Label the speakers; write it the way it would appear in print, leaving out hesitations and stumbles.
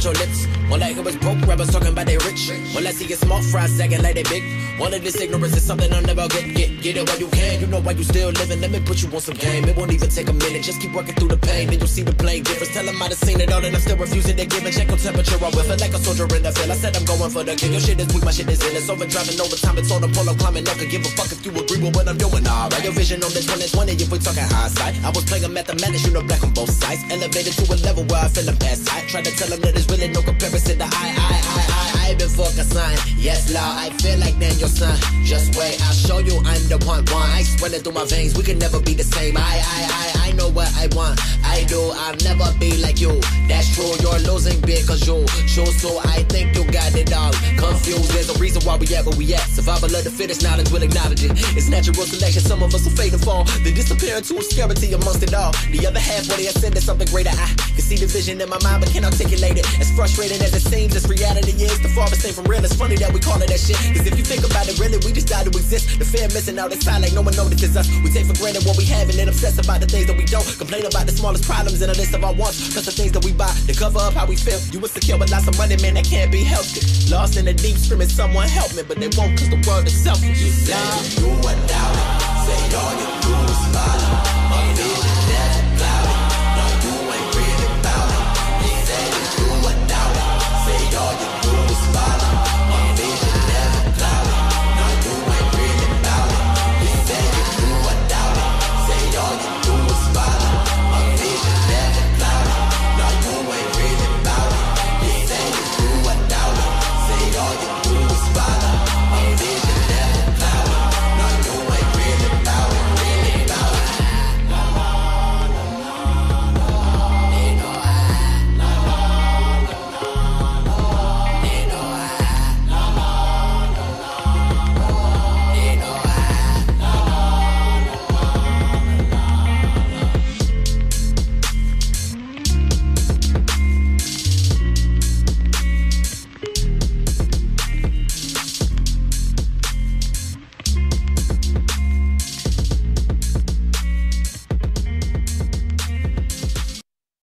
Speaker 1: about your lips. One like it was broke, rappers talking about they rich. One like see it small fries sagging like they big. All of this ignorance is something I'll never get it while you can. You know why you still living. Let me put you on some game. It won't even take a minute. Just keep working through the pain. Then you'll see the plain difference. Tell them I done seen it all and I'm still refusing to give a check on temperature. I will feel like a soldier in the field. I said I'm going for the kill. Your shit is weak, my shit is in. It's overdriving overtime. It's on the polo climbing. Never give a fuck if you agree with what I'm doing. Alright, your vision on this one is 20 if we talking hindsight. I was playing mathematics, you know, black on both sides. Elevated to a level where I feel I'm past height. Try to tell them that there's really no comparison to I before a sign. Yes, Lord, I feel like then your son. Just wait, I'll show you I'm the one. Ice running through my veins, we can never be the same. I know what I want. I do, I'll never be like you. That's true, you're losing because you choose to. I think you got it all confused. There's a reason why we at where we at. Survival of the fittest, knowledge will acknowledge it. It's natural selection, some of us will fade and fall. They disappear into obscurity amongst it all. The other half, what they ascend to something greater. I can see the vision in my mind, but can't articulate it. As frustrating as it seems, as reality is, the farthest thing from real. It's funny that we call it that shit. Cause if you think about it, really, we just died to exist. The fear missing out inside, like no one notices us. We take for granted what we have and then obsess about the things that we don't. Complain about the smallest problems in a list of our wants. Plus the things that we buy to cover up how we feel. You insecure with lots of money, man, that can't be helped. Lost in the deep, screaming, someone help me, but they won't cause the world is selfish.
Speaker 2: You say you do without it. Say all you